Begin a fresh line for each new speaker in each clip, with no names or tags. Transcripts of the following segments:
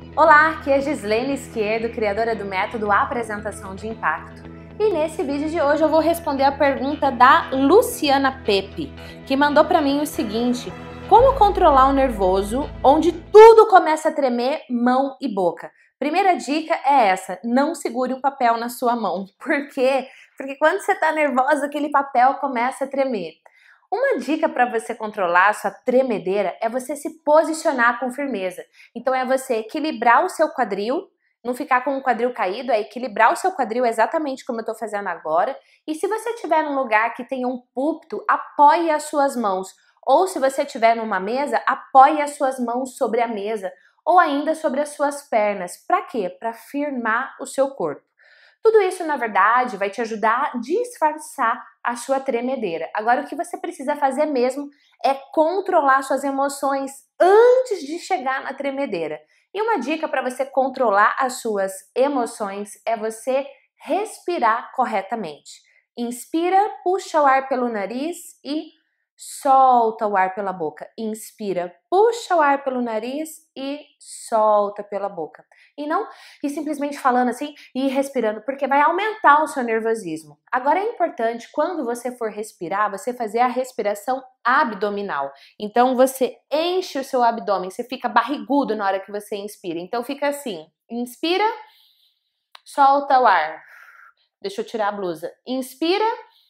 Olá, aqui é Gislene Izquierdo, criadora do método Apresentação de Impacto. E nesse vídeo de hoje eu vou responder a pergunta da Luciana Pepe, que mandou para mim o seguinte: como controlar o nervoso onde tudo começa a tremer, mão e boca? Primeira dica é essa: não segure um papel na sua mão. Por quê? Porque quando você está nervosa, aquele papel começa a tremer. Uma dica para você controlar a sua tremedeira é você se posicionar com firmeza. Então é você equilibrar o seu quadril, não ficar com o quadril caído, é equilibrar o seu quadril exatamente como eu estou fazendo agora. E se você estiver num lugar que tenha um púlpito, apoie as suas mãos. Ou se você estiver numa mesa, apoie as suas mãos sobre a mesa ou ainda sobre as suas pernas. Para quê? Para firmar o seu corpo. Tudo isso, na verdade, vai te ajudar a disfarçar a sua tremedeira. Agora, o que você precisa fazer mesmo é controlar suas emoções antes de chegar na tremedeira. E uma dica para você controlar as suas emoções é você respirar corretamente. Inspira, puxa o ar pelo nariz e solta o ar pela boca. Inspira, puxa o ar pelo nariz e solta pela boca. E não ir simplesmente falando assim e respirando, porque vai aumentar o seu nervosismo. Agora é importante, quando você for respirar, você fazer a respiração abdominal. Então você enche o seu abdômen, você fica barrigudo na hora que você inspira. Então fica assim, inspira, solta o ar. Deixa eu tirar a blusa. Inspira,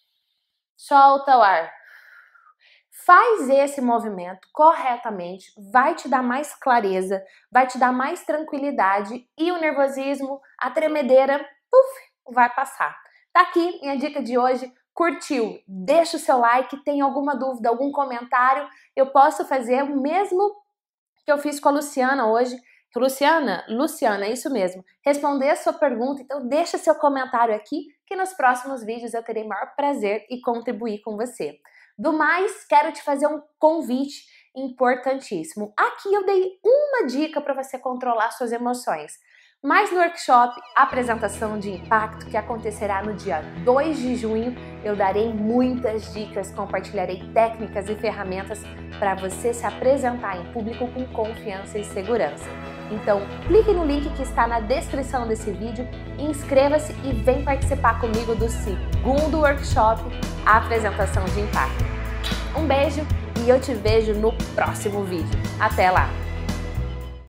solta o ar. Faz esse movimento corretamente, vai te dar mais clareza, vai te dar mais tranquilidade e o nervosismo, a tremedeira, vai passar. Tá aqui minha dica de hoje. Curtiu? Deixa o seu like, tem alguma dúvida, algum comentário, eu posso fazer o mesmo que eu fiz com a Luciana hoje. Luciana, é isso mesmo. Responder a sua pergunta, então deixa seu comentário aqui que nos próximos vídeos eu terei maior prazer em contribuir com você. Do mais, quero te fazer um convite importantíssimo. Aqui eu dei uma dica para você controlar suas emoções. Mas no workshop Apresentação de Impacto, que acontecerá no dia 2 de junho, eu darei muitas dicas, compartilharei técnicas e ferramentas para você se apresentar em público com confiança e segurança. Então, clique no link que está na descrição desse vídeo, inscreva-se e vem participar comigo do segundo workshop Apresentação de Impacto. Um beijo e eu te vejo no próximo vídeo. Até lá!